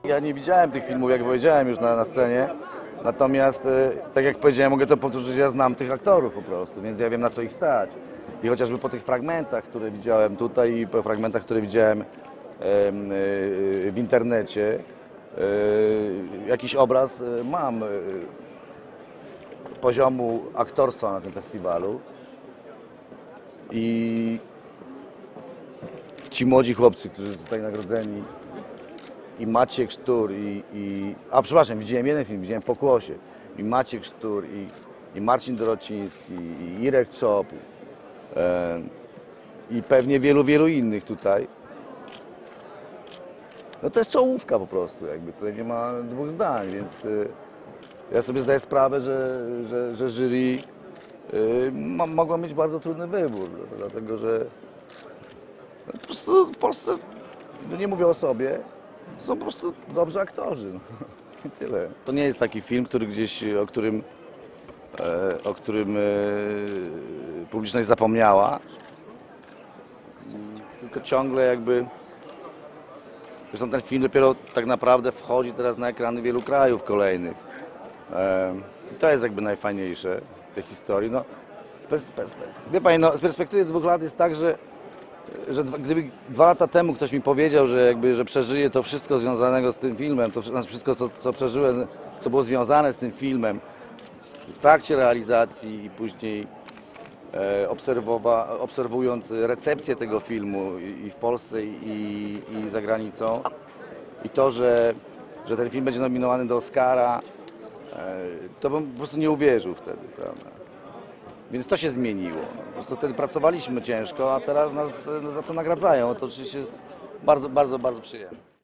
Ja nie widziałem tych filmów, jak powiedziałem już na scenie, natomiast tak jak powiedziałem, mogę to powtórzyć, ja znam tych aktorów po prostu, więc ja wiem, na co ich stać. I chociażby po tych fragmentach, które widziałem tutaj i po fragmentach, które widziałem w internecie, jakiś obraz mam poziomu aktorstwa na tym festiwalu. I ci młodzi chłopcy, którzy zostali nagrodzeni, i Maciek Sztur, przepraszam, widziałem jeden film, widziałem Pokłosie, i Maciek Sztur, i Marcin Dorociński, i Irek Czop, i pewnie wielu innych tutaj. No to jest czołówka po prostu, jakby tutaj nie ma dwóch zdań, więc ja sobie zdaję sprawę, że jury mogło mieć bardzo trudny wybór, dlatego że po prostu w Polsce, no nie mówię o sobie, są po prostu dobrzy aktorzy. No. I tyle. To nie jest taki film, który gdzieś, o którym publiczność zapomniała, tylko ciągle jakby. Zresztą ten film dopiero tak naprawdę wchodzi teraz na ekrany wielu krajów kolejnych. I to jest jakby najfajniejsze w tej historii. No, wie Pani, no, z perspektywy 2 lat jest tak, że gdyby 2 lata temu ktoś mi powiedział, że przeżyje to wszystko związanego z tym filmem, to znaczy wszystko, co przeżyłem, co było związane z tym filmem w trakcie realizacji i później obserwując recepcję tego filmu i w Polsce, i za granicą, i to, że ten film będzie nominowany do Oscara, to bym po prostu nie uwierzył wtedy, prawda? Więc to się zmieniło. Po prostu wtedy pracowaliśmy ciężko, a teraz nas za to nagradzają. To oczywiście jest bardzo przyjemne.